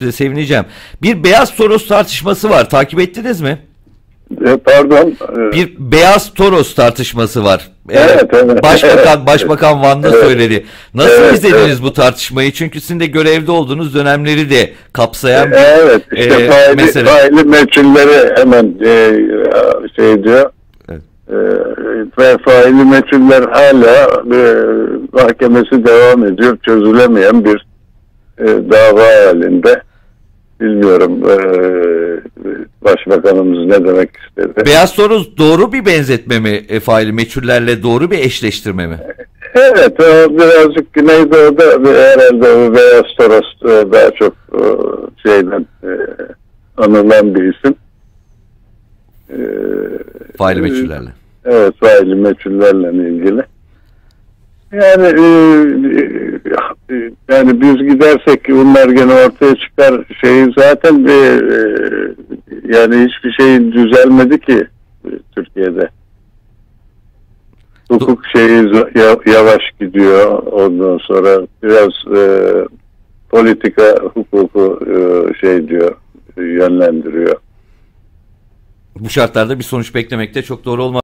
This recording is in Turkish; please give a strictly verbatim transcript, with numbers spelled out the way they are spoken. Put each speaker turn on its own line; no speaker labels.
size sevineceğim. Bir Beyaz Toros tartışması var. Takip ettiniz mi?
E, pardon.
Bir Beyaz Toros tartışması var.
Evet, evet.
Başbakan Başbakan Van'da
evet.
söyledi. Nasıl
evet,
izlediniz
evet.
bu tartışmayı? Çünkü sizin de görevde olduğunuz dönemleri de kapsayan bir
evet, işte
e,
faili,
mesele.
faili meçhulleri hemen e, şey diyor. Evet. E, ve faili meçhuller hala e, mahkemesi devam ediyor. Çözülemeyen bir e, dava halinde. Bilmiyorum e, Başbakanımız ne demek istedi.
Beyaz Toros doğru bir benzetme mi? E, faili meçhullerle doğru bir eşleştirme mi?
Evet, o birazcık Güneydoğu'da herhalde o Beyaz Toros e, daha çok e, şeyden e, anılan bir isim. E,
faili meçhullerle.
Evet, faili meçhullerle ilgili. Yani e, e, yani biz gidersek bunlar gene ortaya çıkar şeyi zaten e, yani hiçbir şey düzelmedi ki e, Türkiye'de. Hukuk şeyi yavaş gidiyor, ondan sonra biraz e, politika hukuku e, şey diyor, yönlendiriyor.
Bu şartlarda bir sonuç beklemek de çok doğru olmaz.